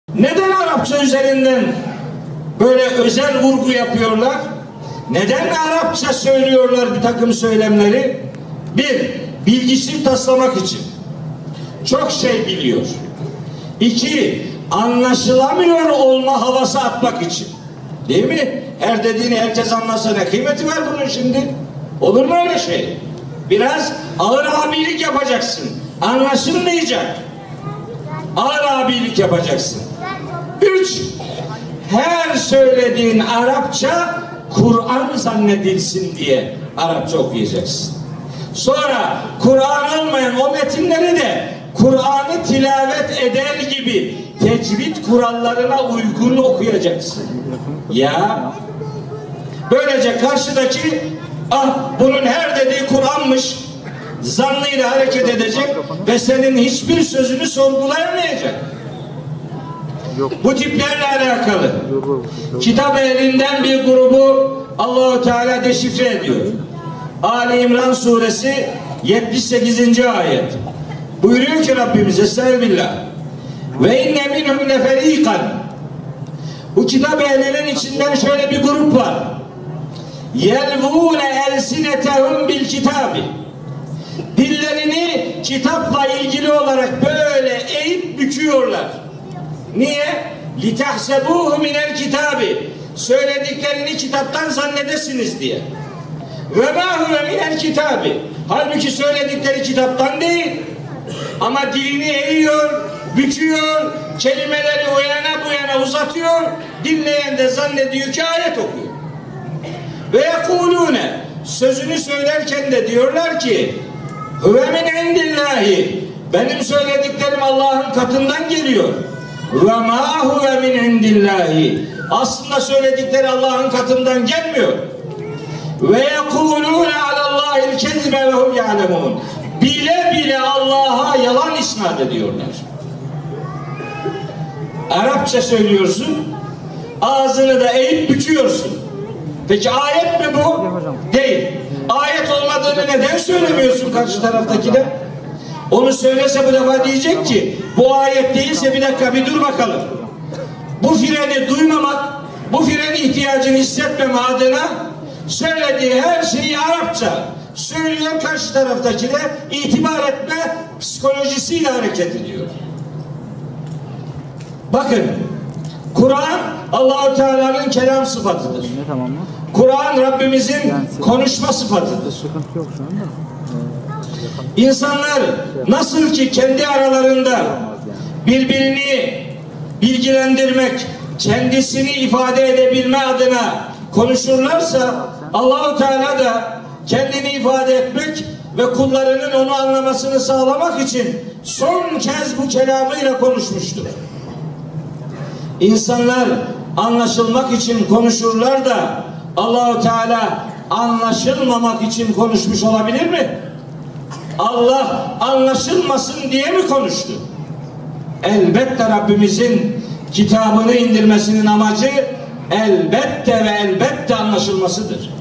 Neden Arapça üzerinden böyle özel vurgu yapıyorlar? Neden Arapça söylüyorlar bir takım söylemleri? Bir, bilgisini taslamak için. Çok şey biliyor. İki, anlaşılamıyor olma havası atmak için. Değil mi? Her dediğini herkes anlasa ne kıymeti var bunun şimdi? Olur mu öyle şey? Biraz ağır abilik yapacaksın. Anlaşılmayacak. Ağır abilik yapacaksın. Üç, her söylediğin Arapça Kur'an zannedilsin diye Arapça okuyacaksın. Sonra Kur'an olmayan o metinleri de Kur'an'ı tilavet eder gibi tecvid kurallarına uygun okuyacaksın. Ya böylece karşıdaki bunun her dediği Kur'an'mış zannıyla hareket edecek ve senin hiçbir sözünü sorgulayamayacak. Bu tiplerle alakalı kitap ehlinden bir grubu Allah-u Teala deşifre ediyor. Ali İmran suresi 78. ayet. Buyuruyor ki Rabbimiz Estağfirullah. Ve inne minhum leferikan. Bu kitap ehlinin içinden şöyle bir grup var. Yelvûne elsinetehum bil kitabi. Dillerini kitapla ilgili olarak böyle eğip büküyorlar. Niye? Litahsebuhu minel kitabi. Söylediklerini kitaptan zannedesiniz diye. Ve ma huve minel kitabi. Halbuki söyledikleri kitaptan değil. Ama dilini eğiyor, büküyor, kelimeleri o yana bu yana uzatıyor. Dinleyen de zannediyor ki ayet okuyor. Ve yekulune. Sözünü söylerken de diyorlar ki huve min indillahi. Benim söylediklerim Allah'ın katından geliyor. Ve ma huve min indillahi. Aslında söyledikleri Allah'ın katından gelmiyor. Ve yekulune alallahil kezibe ve hum ya'lemun. Bile bile Allah'a yalan isnat ediyorlar. Arapça söylüyorsun, ağzını da eğip büküyorsun. Peki ayet mi bu? Değil. Ayet olmadığını neden söylemiyorsun karşı taraftakine? Onu söylese bu defa diyecek ki bu ayet değilse bir dakika bir dur bakalım. Bu freni duymamak, bu frenin ihtiyacını hissetmeme adına söylediği her şeyi Arapça söylüyor, karşı taraftakine itibar etme psikolojisiyle hareket ediyor. Bakın, Kur'an Allah-u Teala'nın kelam sıfatıdır. Kur'an Rabbimizin konuşma sıfatıdır. İnsanlar nasıl ki kendi aralarında birbirini bilgilendirmek, kendisini ifade edebilme adına konuşurlarsa Allah-u Teala da kendini ifade etmek ve kullarının onu anlamasını sağlamak için son kez bu kelamıyla konuşmuştur. İnsanlar anlaşılmak için konuşurlar da Allah-u Teala anlaşılmamak için konuşmuş olabilir mi? Allah anlaşılmasın diye mi konuştu? Elbette Rabbimizin kitabını indirmesinin amacı elbette ve elbette anlaşılmasıdır.